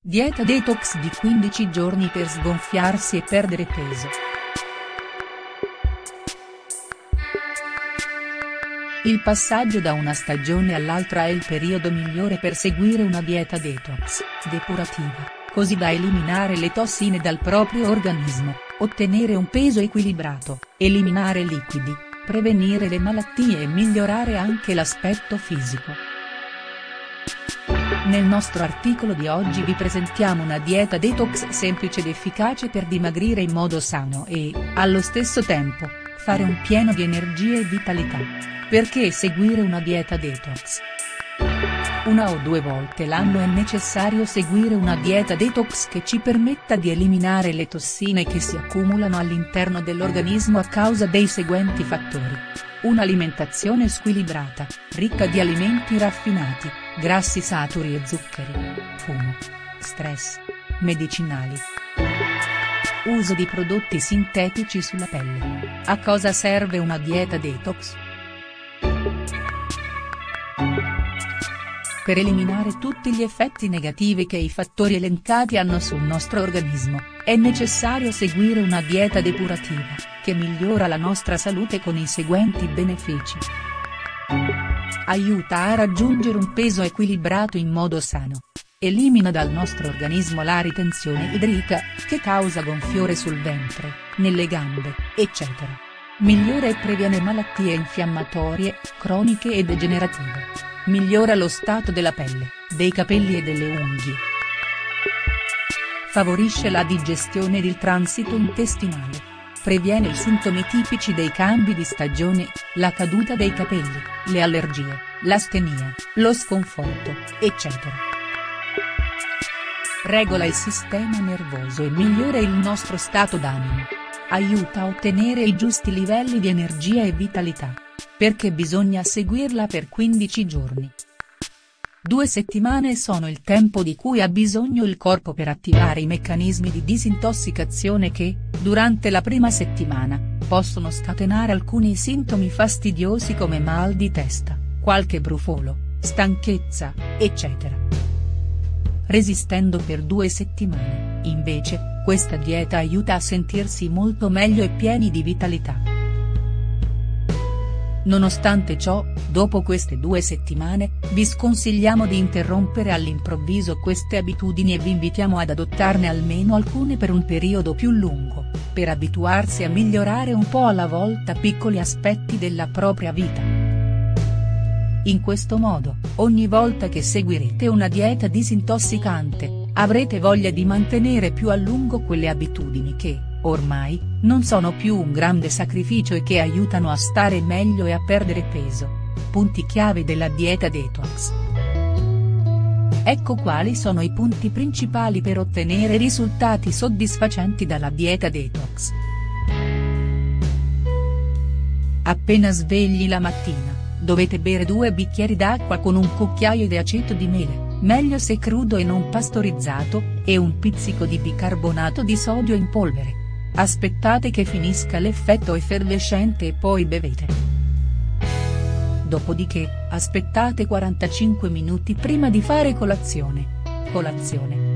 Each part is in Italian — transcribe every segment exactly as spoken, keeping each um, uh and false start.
Dieta detox di quindici giorni per sgonfiarsi e perdere peso. Il passaggio da una stagione all'altra è il periodo migliore per seguire una dieta detox, depurativa, così da eliminare le tossine dal proprio organismo, ottenere un peso equilibrato, eliminare liquidi, prevenire le malattie e migliorare anche l'aspetto fisico. Nel nostro articolo di oggi vi presentiamo una dieta detox semplice ed efficace per dimagrire in modo sano e, allo stesso tempo, fare un pieno di energie e vitalità. Perché seguire una dieta detox? Una o due volte l'anno è necessario seguire una dieta detox che ci permetta di eliminare le tossine che si accumulano all'interno dell'organismo a causa dei seguenti fattori. Un'alimentazione squilibrata, ricca di alimenti raffinati, grassi saturi e zuccheri, fumo, stress, medicinali. Uso di prodotti sintetici sulla pelle. A cosa serve una dieta detox? Per eliminare tutti gli effetti negativi che i fattori elencati hanno sul nostro organismo, è necessario seguire una dieta depurativa, che migliora la nostra salute con i seguenti benefici. Aiuta a raggiungere un peso equilibrato in modo sano. Elimina dal nostro organismo la ritenzione idrica, che causa gonfiore sul ventre, nelle gambe, eccetera. Migliora e previene malattie infiammatorie, croniche e degenerative. Migliora lo stato della pelle, dei capelli e delle unghie. Favorisce la digestione ed il transito intestinale. Previene i sintomi tipici dei cambi di stagione, la caduta dei capelli, le allergie, l'astenia, lo sconforto, eccetera. Regola il sistema nervoso e migliora il nostro stato d'animo. Aiuta a ottenere i giusti livelli di energia e vitalità. Perché bisogna seguirla per quindici giorni. Due settimane sono il tempo di cui ha bisogno il corpo per attivare i meccanismi di disintossicazione che, durante la prima settimana, possono scatenare alcuni sintomi fastidiosi come mal di testa, qualche brufolo, stanchezza, eccetera. Resistendo per due settimane, invece, questa dieta aiuta a sentirsi molto meglio e pieni di vitalità. Nonostante ciò, dopo queste due settimane, vi sconsigliamo di interrompere all'improvviso queste abitudini e vi invitiamo ad adottarne almeno alcune per un periodo più lungo, per abituarsi a migliorare un po' alla volta piccoli aspetti della propria vita. In questo modo, ogni volta che seguirete una dieta disintossicante, avrete voglia di mantenere più a lungo quelle abitudini che, ormai, non sono più un grande sacrificio e che aiutano a stare meglio e a perdere peso. Punti chiave della dieta detox. Ecco quali sono i punti principali per ottenere risultati soddisfacenti dalla dieta detox. Appena svegli la mattina, dovete bere due bicchieri d'acqua con un cucchiaio di aceto di mele, meglio se crudo e non pastorizzato, e un pizzico di bicarbonato di sodio in polvere. Aspettate che finisca l'effetto effervescente e poi bevete. Dopodiché, aspettate quarantacinque minuti prima di fare colazione. Colazione.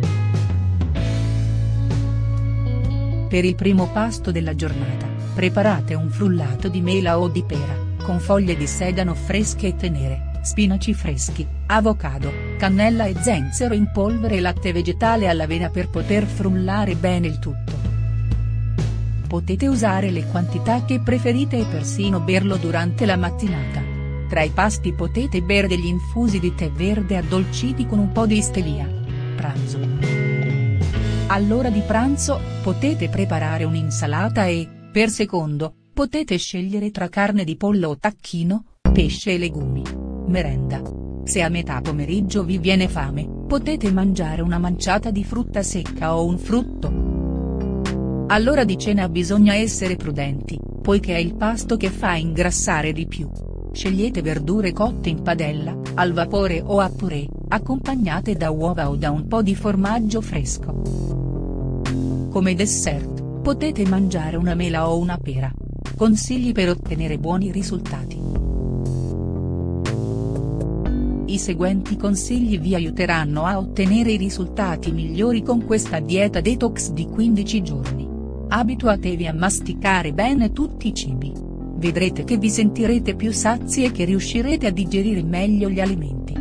Per il primo pasto della giornata, preparate un frullato di mela o di pera, con foglie di sedano fresche e tenere, spinaci freschi, avocado, cannella e zenzero in polvere e latte vegetale all'avena per poter frullare bene il tutto. Potete usare le quantità che preferite e persino berlo durante la mattinata. Tra i pasti potete bere degli infusi di tè verde addolciti con un po' di stevia. Pranzo. All'ora di pranzo, potete preparare un'insalata e, per secondo, potete scegliere tra carne di pollo o tacchino, pesce e legumi. Merenda. Se a metà pomeriggio vi viene fame, potete mangiare una manciata di frutta secca o un frutto. All'ora di cena bisogna essere prudenti, poiché è il pasto che fa ingrassare di più. Scegliete verdure cotte in padella, al vapore o a purè, accompagnate da uova o da un po' di formaggio fresco. Come dessert, potete mangiare una mela o una pera. Consigli per ottenere buoni risultati. I seguenti consigli vi aiuteranno a ottenere i risultati migliori con questa dieta detox di quindici giorni. Abituatevi a masticare bene tutti i cibi. Vedrete che vi sentirete più sazi e che riuscirete a digerire meglio gli alimenti.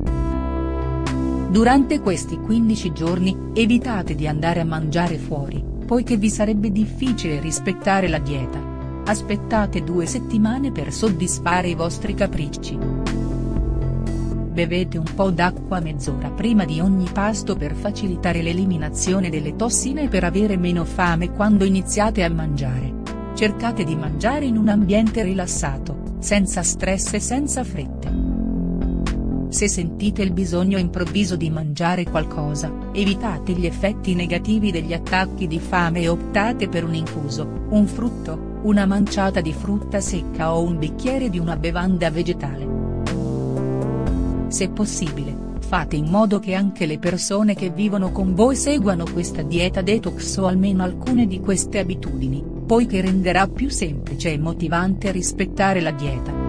Durante questi quindici giorni, evitate di andare a mangiare fuori, poiché vi sarebbe difficile rispettare la dieta. Aspettate due settimane per soddisfare i vostri capricci. Bevete un po' d'acqua mezz'ora prima di ogni pasto per facilitare l'eliminazione delle tossine e per avere meno fame quando iniziate a mangiare. Cercate di mangiare in un ambiente rilassato, senza stress e senza frette. Se sentite il bisogno improvviso di mangiare qualcosa, evitate gli effetti negativi degli attacchi di fame e optate per un infuso, un frutto, una manciata di frutta secca o un bicchiere di una bevanda vegetale. Se possibile, fate in modo che anche le persone che vivono con voi seguano questa dieta detox o almeno alcune di queste abitudini, poiché renderà più semplice e motivante rispettare la dieta.